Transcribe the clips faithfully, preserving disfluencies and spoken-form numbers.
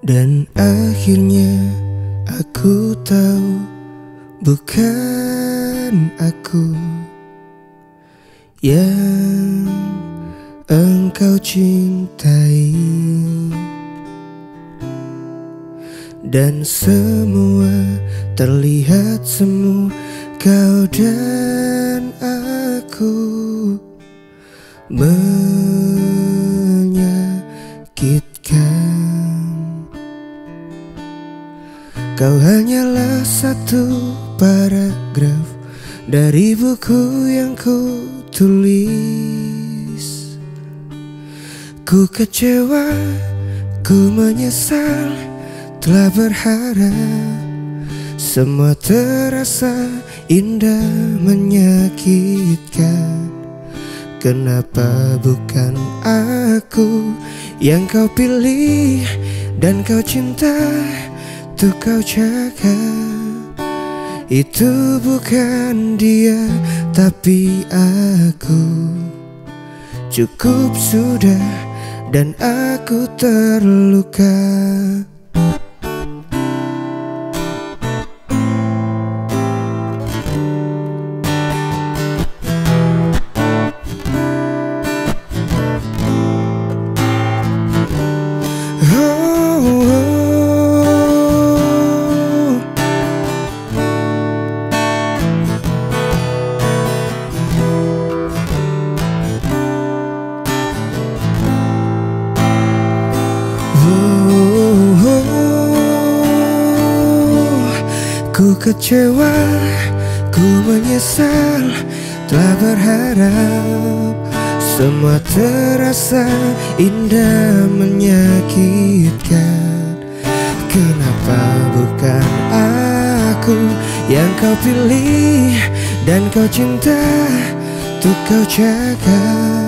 Dan akhirnya aku tahu bukan aku yang engkau cintai. Dan semua terlihat semu, kau dan aku menyakitkan. Kau hanyalah satu paragraf dari buku yang ku tulis. Ku kecewa, ku menyesal, telah berharap semua terasa indah menyakitkan. Kenapa bukan aku yang kau pilih dan kau cinta, tuh kau jaga. Itu bukan dia tapi aku. Cukup sudah dan aku terluka. Ku kecewa, ku menyesal, telah berharap semua terasa indah menyakitkan. Kenapa bukan aku yang kau pilih dan kau cinta, tuh kau jaga.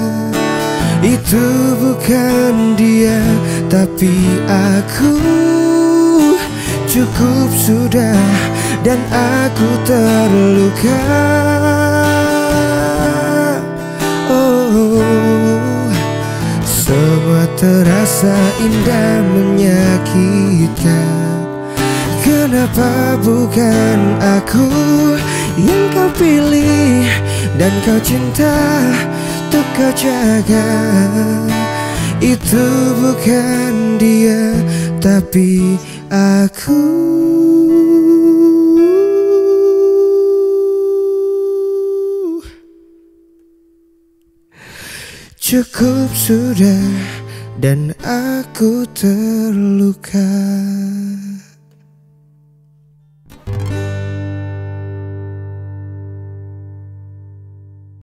Itu bukan dia tapi aku. Cukup sudah dan aku terluka. Oh, semua terasa indah menyakitkan. Kenapa bukan aku yang kau pilih dan kau cinta, tuh kau jaga. Itu bukan dia tapi aku. Cukup sudah dan aku terluka.